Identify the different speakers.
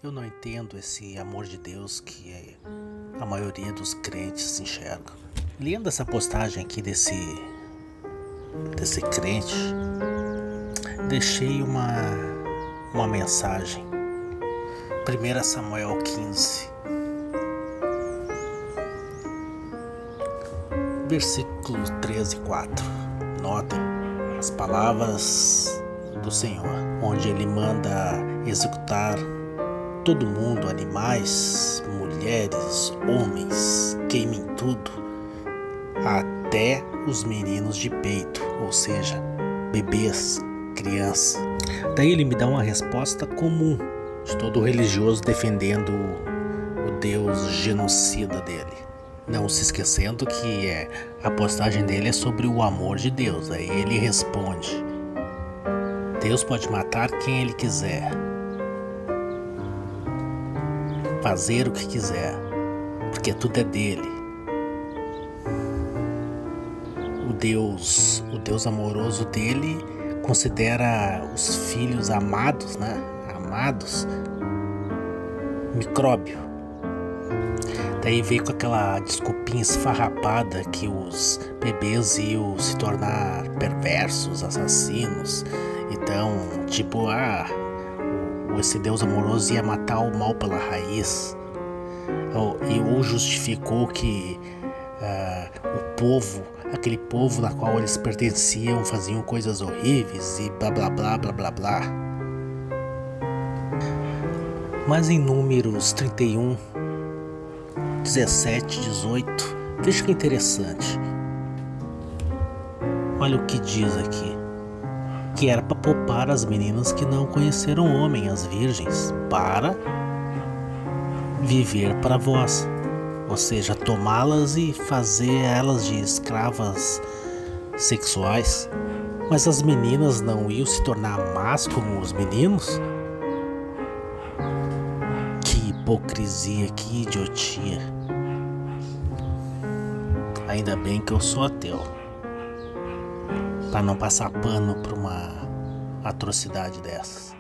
Speaker 1: Eu não entendo esse amor de Deus que a maioria dos crentes enxerga. Lendo essa postagem aqui desse crente, deixei uma mensagem. 1 Samuel 15, versículos 13 e 4. Notem as palavras do Senhor, onde Ele manda executar todo mundo, animais, mulheres, homens, queimem tudo, até os meninos de peito, ou seja, bebês, crianças. Daí ele me dá uma resposta comum de todo religioso defendendo o Deus genocida dele. Não se esquecendo que a postagem dele é sobre o amor de Deus. Aí ele responde: Deus pode matar quem Ele quiser, fazer o que quiser, porque tudo é dele. O Deus amoroso dele considera os filhos amados, Amados, micróbio. Daí veio com aquela desculpinha esfarrapada que os bebês iam se tornar perversos, assassinos. Então, esse Deus amoroso ia matar o mal pela raiz. Ou justificou que aquele povo na qual eles pertenciam faziam coisas horríveis e blá blá blá blá blá blá. Mas em Números 31, 17, 18, veja que interessante. Olha o que diz aqui: que era para poupar as meninas que não conheceram homem, as virgens, para viver para vós, ou seja, tomá-las e fazer elas de escravas sexuais. Mas as meninas não iam se tornar más como os meninos? Que hipocrisia, que idiotia. Ainda bem que eu sou ateu, para não passar pano para uma atrocidade dessas.